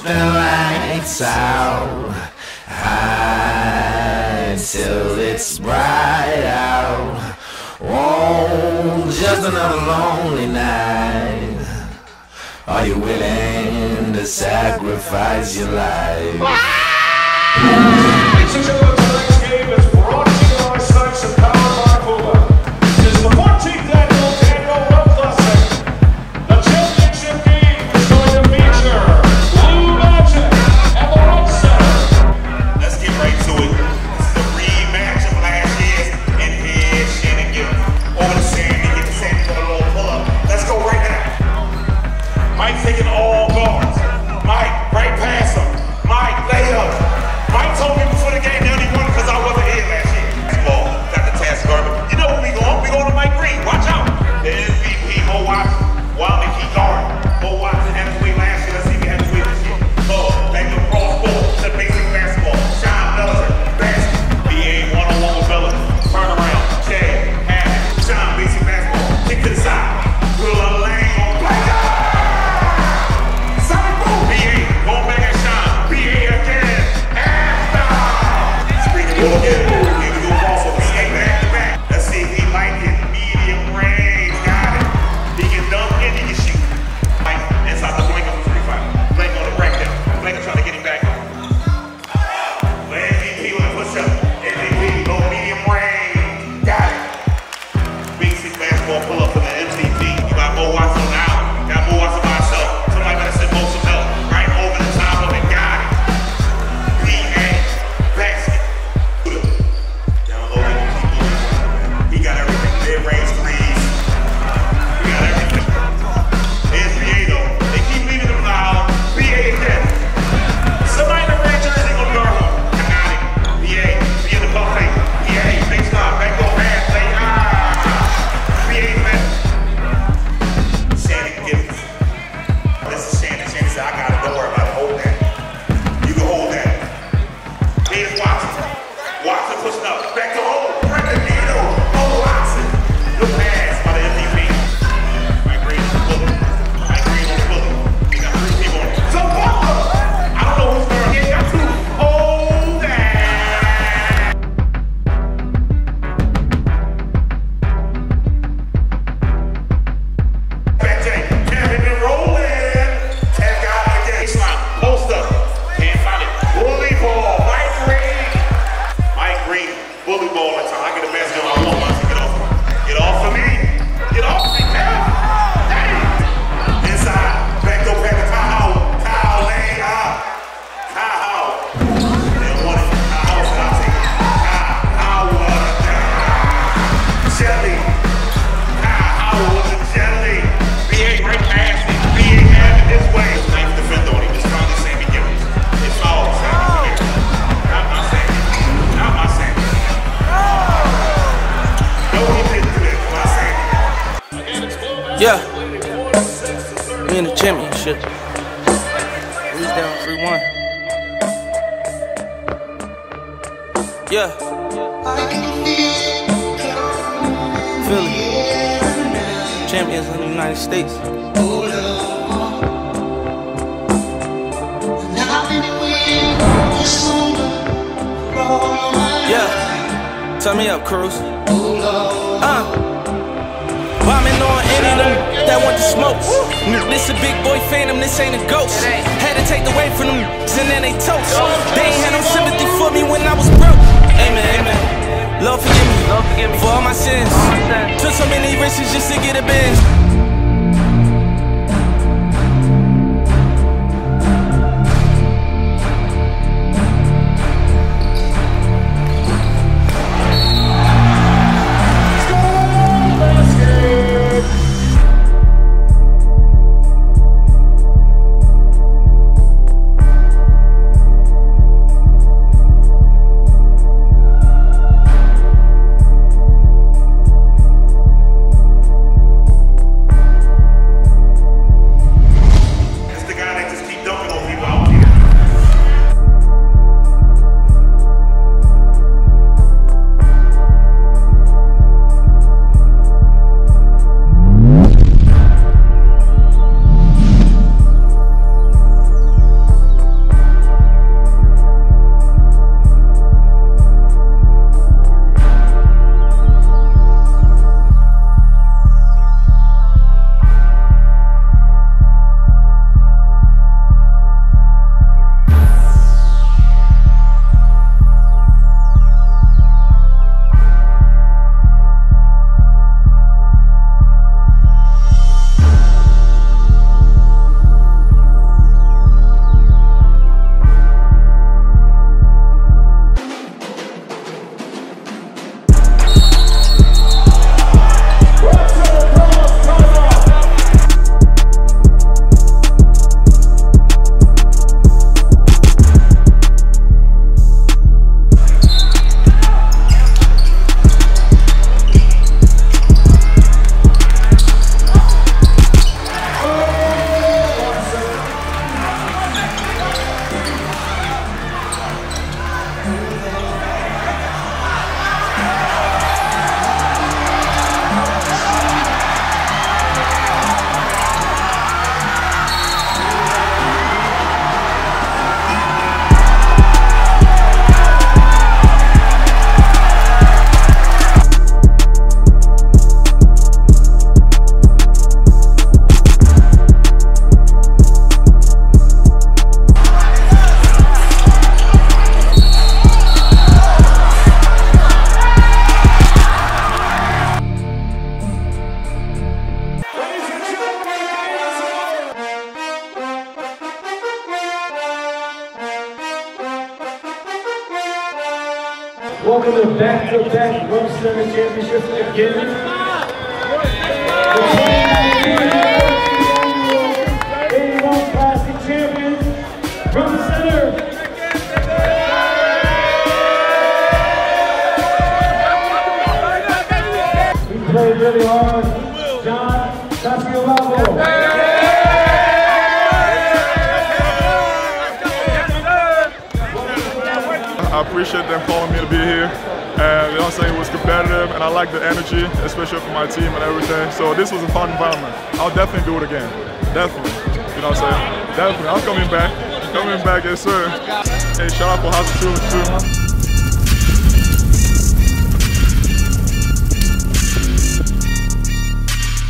the lights out, high till it's bright out. Oh, just another lonely night. Are you willing to sacrifice your life? Ladies and gentlemen, tonight's game is brought to you by Sidenote and powered by Cola. This is the 14th annual Rumph Lasalle. The championship game is going to feature Blue Magic and the Rumph. Let's get right to it. This is a rematch of last year's and here Shannon get over the sand and get the sand for a little pull up. Let's go right now. Mike taking all guards. Mike, right past him. Mike, lay up. Mike told me before the game they only won because I wasn't here last year. Ball, got the task guard. You know where we going? We going to Mike Green. Watch out. The MVP, Mo Watson, while the key guard. Mo Watson had to win last year. Let's see if he had to win this year. Ball, back to the cross ball to basic basketball. Sean Bellinger, basket. BA one-on-one with Bellinger. Turn around. Jay, half. Sean, basic basketball. Kick to the side. Will a lane on Blake. Kasibabu. BA going back at Sean. BA again. Again. Here we go, crossover. Skate back to back. Let's see if he might get medium range. Got it. He can dunk and he can shoot. Right inside the blink of the 3-5. Blink on the breakdown. Blink trying to get him back on. MVP with a push-up. MVP, low medium range. Got it. Basic basketball pull-up for the MVP. You got Mo Watson on the out. Got Mo Watson by himself. Somebody better send Mo some help. Right over the top of it. Got it. PA. Basket. He got everything. Mid-range threes. He got everything. Here's BA though. They keep leaving him now. BA again. Somebody in the red jersey gonna guard him. Got it. BA. Be in the buffet. BA. Big stop. Back go fast. Lay. BA man. Shannon gets it. This is Shannon. Shannon said, I got it. Don't worry about it. Hold that. You can hold that. Here's Watson. Watson pushing up. Back to home. Break the needle. Oh, Watson. Good pass by the MVP. Mike Green on the bullet. Mike Green on the bullet. He got 3 people on it. So Butler. I don't know who's third. He got 2. Hold that. Back J. Kevin been rolling. Tag out again. Slide. Post up. Can't find it. Bully ball. Mike Green. Mike Green, bully ball that time. I get a message on my phone. Get off. Get off of me. Get off me, man. Dang. Inside. Back door back to Kyle. Kyle laying out. Kyle. They don't want it. Kyle said I'll take it. Kyle was a jelly. Kyle was a jelly. BA right past it. BA had it this way. Nice defender on him. It's probably Sammy Gibbons. It's all Sammy Gibbons. Not my Sammy. Not my Sammy. No, he didn't do it. My Sammy. Yeah, we in the championship. We down 3-1. Yeah. Philly. Champions in the United States. Yeah. Turn me up, Cruz. Bombing on any of them that want to smoke. This a big boy phantom, this ain't a ghost. Had to take away from them, and then they toast. They ain't had no sympathy for me when I was broke. Amen, amen. Lord forgive me for all my sins. Took so many risks just to get a Benz. welcome to back-to-back Rumph Center championships again. The 81 Classic champions, Rumph Center. We played really hard. John, Kasibabu. I appreciate them calling me to be here, and you know what I'm saying, it was competitive, and I like the energy, especially for my team and everything. So this was a fun environment. I'll definitely do it again. Definitely. You know what I'm saying? Definitely. I'm coming back. Yes, sir. Hey, shout out for House of Truth too.